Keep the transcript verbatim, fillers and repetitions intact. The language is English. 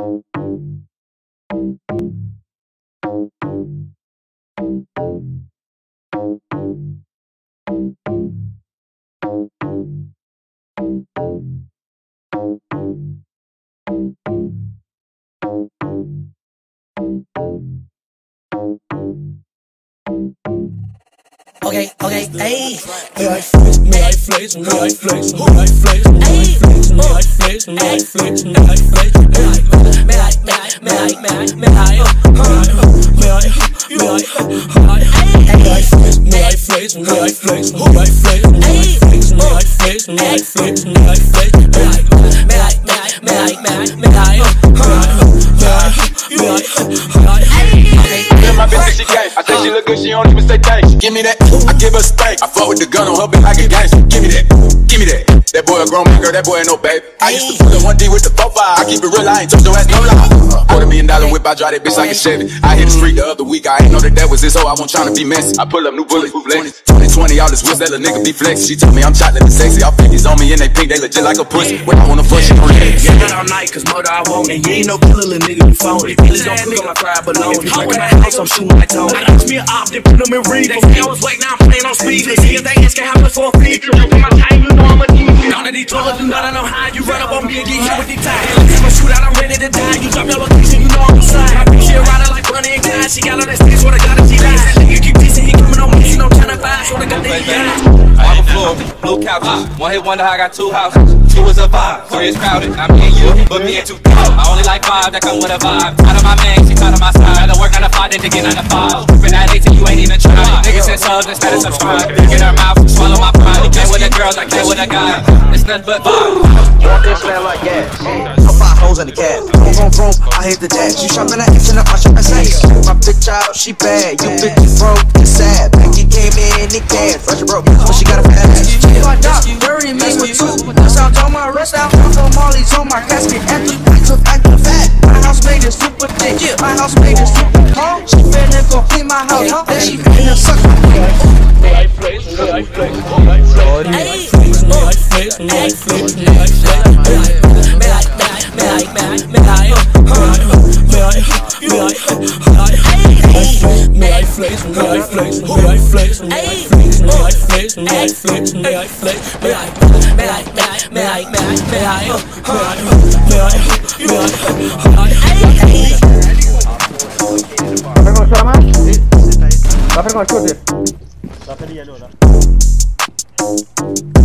Okay, okay, ayy. May I flex, may I flex, may I flex, may I flex, may I flex, may I flex, may I flex, may I flex, may I, may I, may I, may I, may I, may I, may I, may I, may I flex, may I flex, may I flex, may I flex, may I flex, may I flex, may I flex, may I flex, may I, may I, may I, may I, may I, may I, may I, may I. My bitch, she gay. I think she look good, she don't even say thanks. Give me that, I give her steak. I fuck with the gun on her bitch like a gangster. Give me that, give me that. That boy a grown man, girl, that boy ain't no baby. I used to put up one D with the four five. I keep it real, I ain't touch your ass, no lie. Quarter million dollar whip, I drive that bitch like a Chevy. I hit the street the other week, I ain't know that that was this hoe. I wasn't tryna be messy. I pull up new bullets, twenty twenty, all this whips, that little nigga be flexy. She told me I'm chocolate and sexy. All fifties on me and they pink, they legit like a pussy. When I wanna fuck, she don't let it. Yeah, not all night, cause murder I want. And you ain't no killer, little nigga, you phony. Feelings don't cook on my fried bologna. If you in my house, I'm shooting my tone. I asked me an op, then put them in read. They say I was waiting, now I'm playing on speed. They see if they asking how much for a fee. You on my time, you know I'm a demon. None of these drugs, do not know how you run up on me and get hit with these ties. If I shoot out, I'm ready to die. You drop your location, you know I'm inside. My bitch, she a rider like Bunny and Clyde. She got all that sticks, what I got is she lies. That nigga keep pissing, he coming on me, she no time to find. So I got that he died. On the floor, blue couches. One hit wonder, I got two houses. Two is a vibe, three is crowded. I'm me and you, but me and two. I only like five that come with a vibe. Out of my man, she out of my side. I work nine to five, then to get nine to five. Trippin' at eighteen, you ain't even try. Niggas said subs instead of subscribe. Get her mouth, swallow my pride. He came with the girls, I came with a guy. It's nothing but vibe. Your bitch smell like gas. So five hoes in the cat. Vroom, vroom, vroom, I hit the dash. You shopping at X and I'm shopping sex. My bitch out, she bad. You bitch is broke, it's sad. Becky came in in cash. Russia broke, but she got a fat ass. If I die, dirty mix with two. That's out on my rest out. I'm from Molly's on my casket. And the bikes of acting fat. My house made is super thick. My house made is super tall. She finna go clean my house. Then she finna suck my dick. May I flex, may I flex, may I flex, may I flex, may I flex, may I flex, may I flex, may I, may I, may I, may I, may I, may I, may I, may I flex, may I flex, may I flex, may I flex, may I flex, may I flex, may I flex, may I, may I, may I, may I, may I, may I, may I, may I. ¿Va a hacer con el más? Sí. ¿Va a hacer con el shooter? Va a hacer yellow,